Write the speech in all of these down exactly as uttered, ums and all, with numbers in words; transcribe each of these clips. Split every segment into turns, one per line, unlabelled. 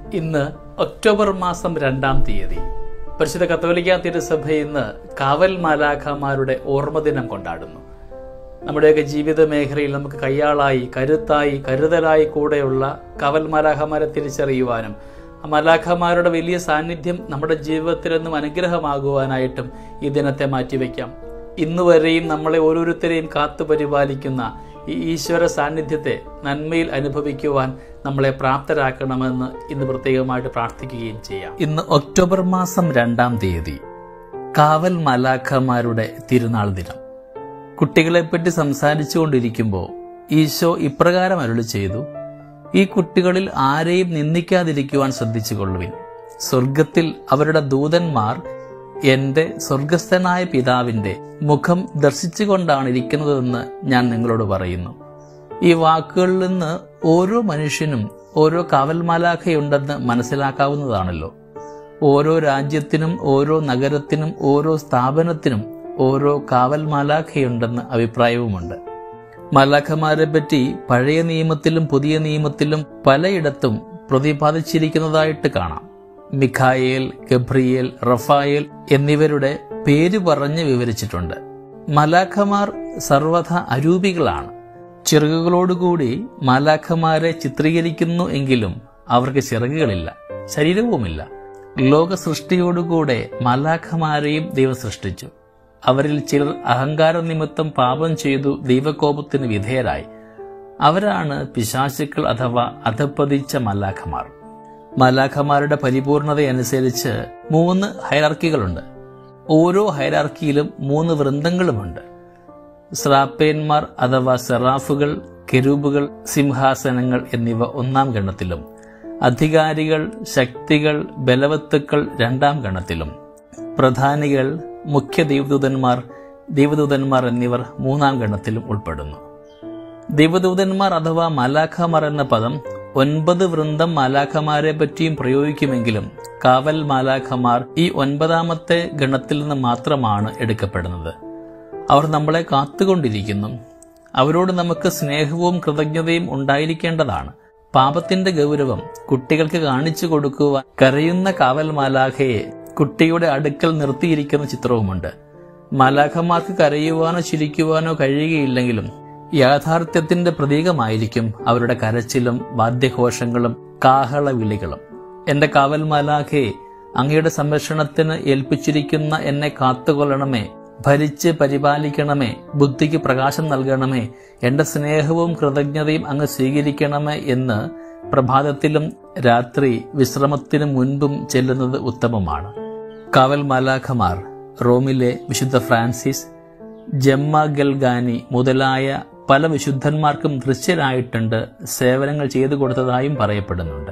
ഇന്ന് ഒക്ടോബർ മാസം രണ്ടാം തീയതി പരിശുദ്ധ കത്തോലിക്കാ തിരുസഭ ഇന്ന് കാവൽ മാലാഖമാരുടെ ഓർമ്മദിനം കൊണ്ടാടുന്നു. നമ്മുടെയൊക്കെ ജീവിത മേഖലയിൽ നമുക്ക് കയ്യാളായി, കരുത്തായി, കരുതലായി കൂടെയുള്ള കാവൽ മാലാഖമാരെ തിരിച്ചറിയുവാനും ആ മാലാഖമാരുടെ വലിയ സാന്നിധ്യം നമ്മുടെ ജീവിതത്തിലെന്നും അനുഗ്രഹമാകുവാനായിട്ടും ഈ ദിനത്തെ മാറ്റിവെക്കാം. ഇന്നുവരെയും നമ്മളെ ഓരോരുത്തരെയും കാത്തു പരിപാലിക്കുന്ന ഈ ഈശ്വര സാന്നിധ്യത്തെ നന്മയിൽ അനുഭവിക്കുവാൻ നമ്മളെ പ്രാപ്തരാക്കണമെന്ന് ഇന്ന് പ്രത്യേകമായിട്ട് പ്രാർത്ഥിക്കുകയും ചെയ്യാം. ഇന്ന് ഒക്ടോബർ മാസം രണ്ടാം തീയതി കാവൽ മാലാഖമാരുടെ തിരുനാൾ ദിനം. കുട്ടികളെപ്പറ്റി സംസാരിച്ചു കൊണ്ടിരിക്കുമ്പോൾ ഈശോ ഇപ്രകാരം അരുളി ചെയ്തു: ഈ കുട്ടികളിൽ ആരെയും നിന്ദിക്കാതിരിക്കുവാൻ ശ്രദ്ധിച്ചുകൊള്ളുവിൻ. സ്വർഗത്തിൽ അവരുടെ ദൂതന്മാർ എന്റെ സ്വർഗസ്ഥനായ പിതാവിന്റെ മുഖം ദർശിച്ചുകൊണ്ടാണ് ഇരിക്കുന്നതെന്ന് ഞാൻ നിങ്ങളോട് പറയുന്നു. ഈ വാക്കുകളിൽ നിന്ന് ഓരോ മനുഷ്യനും ഓരോ കാവൽ മാലാഖയുണ്ടെന്ന് മനസ്സിലാക്കാവുന്നതാണല്ലോ. ഓരോ രാജ്യത്തിനും ഓരോ നഗരത്തിനും ഓരോ സ്ഥാപനത്തിനും ഓരോ കാവൽ മാലാഖയുണ്ടെന്ന് അഭിപ്രായവുമുണ്ട്. മാലാഖമാരെ പറ്റി പഴയ നിയമത്തിലും പുതിയ നിയമത്തിലും പലയിടത്തും പ്രതിപാദിച്ചിരിക്കുന്നതായിട്ട് കാണാം. മിഖായേൽ, ഗബ്രിയേൽ, റഫായേൽ എന്നിവരുടെ പേര് പറഞ്ഞ് വിവരിച്ചിട്ടുണ്ട്. മാലാഖമാർ സർവ്വഥ അരൂപികളാണ്. ചിറകുകളോടുകൂടി മാലാഖമാരെ ചിത്രീകരിക്കുന്നു എങ്കിലും അവർക്ക് ചിറകുകളില്ല, ശരീരവുമില്ല. ലോക സൃഷ്ടിയോടുകൂടെ മാലാഖമാരെയും ദൈവം സൃഷ്ടിച്ചു. അവരിൽ ചിലർ അഹങ്കാര നിമിത്തം പാപം ചെയ്തു ദൈവകോപത്തിന് വിധേയരായി. അവരാണ് പിശാചുക്കൾ അഥവാ അധപ്പതിച്ച മാലാഖമാർ. മാലാഖമാരുടെ പരിപൂർണതയനുസരിച്ച് മൂന്ന് ഹൈറാർക്കികളുണ്ട്. ഓരോ ഹൈറാർക്കിയിലും മൂന്ന് വൃന്ദങ്ങളുമുണ്ട്. സ്രാപ്പേന്മാർ അഥവാ സെറാഫുകൾ, കെരൂബുകൾ, സിംഹാസനങ്ങൾ എന്നിവ ഒന്നാം ഗണത്തിലും, അധികാരികൾ, ശക്തികൾ, ബലവത്തുക്കൾ രണ്ടാം ഗണത്തിലും, പ്രധാനികൾ, മുഖ്യ ദൈവദൂതന്മാർ, ദൈവദൂതന്മാർ എന്നിവർ മൂന്നാം ഗണത്തിലും ഉൾപ്പെടുന്നു. ദൈവദൂതന്മാർ അഥവാ മാലാഖമാർ എന്ന പദം ഒൻപത് വൃന്ദം മാലാഖമാരെ പറ്റിയും പ്രയോഗിക്കുമെങ്കിലും കാവൽ മാലാഖമാർ ഈ ഒൻപതാമത്തെ ഗണത്തിൽ നിന്ന് മാത്രമാണ് എടുക്കപ്പെടുന്നത്. അവർ നമ്മളെ കാത്തുകൊണ്ടിരിക്കുന്നു. അവരോട് നമുക്ക് സ്നേഹവും കൃതജ്ഞതയും ഉണ്ടായിരിക്കേണ്ടതാണ്. പാപത്തിന്റെ ഗൗരവം കുട്ടികൾക്ക് കാണിച്ചു കൊടുക്കുവാൻ കരയുന്ന കാവൽ മാലാഖയെ കുട്ടിയുടെ അടുക്കൽ നിർത്തിയിരിക്കുന്ന ചിത്രവുമുണ്ട്. മാലാഖമാർക്ക് കരയുവാനോ ചിരിക്കുവാനോ കഴിയുകയില്ലെങ്കിലും യാഥാർത്ഥ്യത്തിന്റെ പ്രതീകമായിരിക്കും അവരുടെ കരച്ചിലും വാദ്യഘോഷങ്ങളും കാഹളവിളികളും. എന്റെ കാവൽ മാലാഖയെ, അങ്ങയുടെ സംരക്ഷണത്തിന് ഏൽപ്പിച്ചിരിക്കുന്ന എന്നെ കാത്തുകൊള്ളണമേ, ഭരിച്ച് പരിപാലിക്കണമേ, ബുദ്ധിക്ക് പ്രകാശം നൽകണമേ, എന്റെ സ്നേഹവും കൃതജ്ഞതയും അങ്ങ് സ്വീകരിക്കണമേ എന്ന് പ്രഭാതത്തിലും രാത്രി വിശ്രമത്തിനു മുൻപും ചെല്ലുന്നത് ഉത്തമമാണ്. കാവൽ മാലാഖമാർ റോമിലെ വിശുദ്ധ ഫ്രാൻസിസ്, ജമ്മ ഗൽഗാനി മുതലായ പല വിശുദ്ധന്മാർക്കും ദൃശ്യരായിട്ടുണ്ട്, സേവനങ്ങൾ ചെയ്തു കൊടുത്തതായും പറയപ്പെടുന്നുണ്ട്.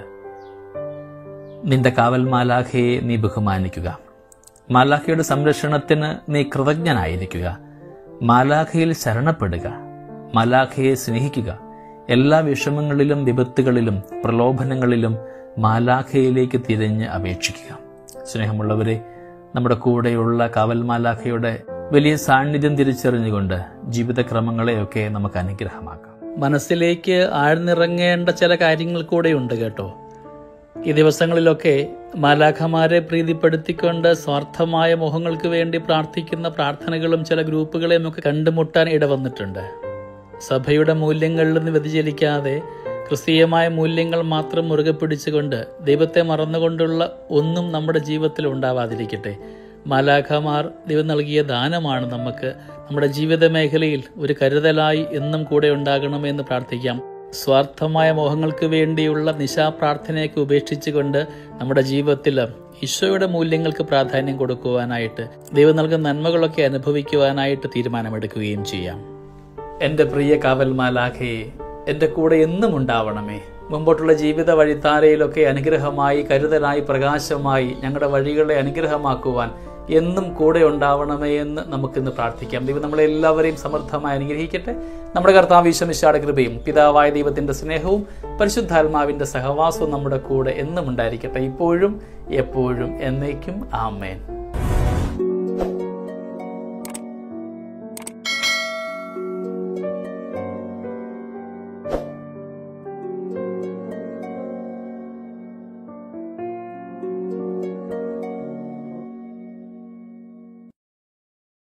നിന്റെ കാവൽ മാലാഖയെ നീ ബഹുമാനിക്കുക. മാലാഖയുടെ സംരക്ഷണത്തിന് നീ കൃതജ്ഞനായിരിക്കുക. മാലാഖയിൽ ശരണപ്പെടുക. മാലാഖയെ സ്നേഹിക്കുക. എല്ലാ വിഷമങ്ങളിലും വിപത്തുകളിലും പ്രലോഭനങ്ങളിലും മാലാഖയിലേക്ക് തിരിഞ്ഞ് അപേക്ഷിക്കുക. സ്നേഹമുള്ളവരെ, നമ്മുടെ കൂടെയുള്ള കാവൽ മാലാഖയുടെ വലിയ സാന്നിധ്യം തിരിച്ചറിഞ്ഞുകൊണ്ട് ജീവിതക്രമങ്ങളെയൊക്കെ നമുക്ക് അനുഗ്രഹമാക്കാം. മനസ്സിലേക്ക് ആഴ്ന്നിറങ്ങേണ്ട ചില കാര്യങ്ങൾ കൂടെ ഉണ്ട് കേട്ടോ. ഈ ദിവസങ്ങളിലൊക്കെ മാലാഖമാരെ പ്രീതിപ്പെടുത്തിക്കൊണ്ട് സ്വാർത്ഥമായ മോഹങ്ങൾക്ക് വേണ്ടി പ്രാർത്ഥിക്കുന്ന പ്രാർത്ഥനകളും ചില ഗ്രൂപ്പുകളെയും ഒക്കെ കണ്ടുമുട്ടാൻ ഇടവന്നിട്ടുണ്ട്. സഭയുടെ മൂല്യങ്ങളിൽ നിന്ന് വ്യതിചലിക്കാതെ ക്രിസ്തീയമായ മൂല്യങ്ങൾ മാത്രം മുറുകെ പിടിച്ചുകൊണ്ട് ദൈവത്തെ മറന്നുകൊണ്ടുള്ള ഒന്നും നമ്മുടെ ജീവിതത്തിൽ ഉണ്ടാവാതിരിക്കട്ടെ. മാലാഖമാർ ദൈവം നൽകിയ ദാനമാണ്. നമുക്ക് നമ്മുടെ ജീവിത മേഖലയിൽ ഒരു കരുതലായി എന്നും കൂടെ ഉണ്ടാകണമെന്ന് പ്രാർത്ഥിക്കാം. സ്വാർത്ഥമായ മോഹങ്ങൾക്ക് വേണ്ടിയുള്ള നിശാപ്രാർത്ഥനയൊക്കെ ഉപേക്ഷിച്ചുകൊണ്ട് നമ്മുടെ ജീവിതത്തിൽ ഈശോയുടെ മൂല്യങ്ങൾക്ക് പ്രാധാന്യം കൊടുക്കുവാനായിട്ട്, ദൈവം നൽകുന്ന നന്മകളൊക്കെ അനുഭവിക്കുവാനായിട്ട് തീരുമാനമെടുക്കുകയും ചെയ്യാം. എൻ്റെ പ്രിയ കാവൽ മാലാഖയെ, എൻ്റെ കൂടെ എന്നും ഉണ്ടാവണമേ. മുമ്പോട്ടുള്ള ജീവിത വഴിത്താരയിലൊക്കെ അനുഗ്രഹമായി, കരുതലായി, പ്രകാശമായി ഞങ്ങളുടെ വഴികളെ അനുഗ്രഹമാക്കുവാൻ എന്നും കൂടെ ഉണ്ടാവണമേ എന്ന് നമുക്കിന്ന് പ്രാർത്ഥിക്കാം. ദൈവം നമ്മളെല്ലാവരെയും സമർത്ഥമായി അനുഗ്രഹിക്കട്ടെ. നമ്മുടെ കർത്താവ് ഈശോ മിശിഹായുടെ കൃപയും പിതാവായ ദൈവത്തിൻ്റെ സ്നേഹവും പരിശുദ്ധാത്മാവിൻ്റെ സഹവാസവും നമ്മുടെ കൂടെ എന്നും ഉണ്ടായിരിക്കട്ടെ, ഇപ്പോഴും എപ്പോഴും എന്നേക്കും. ആമേൻ.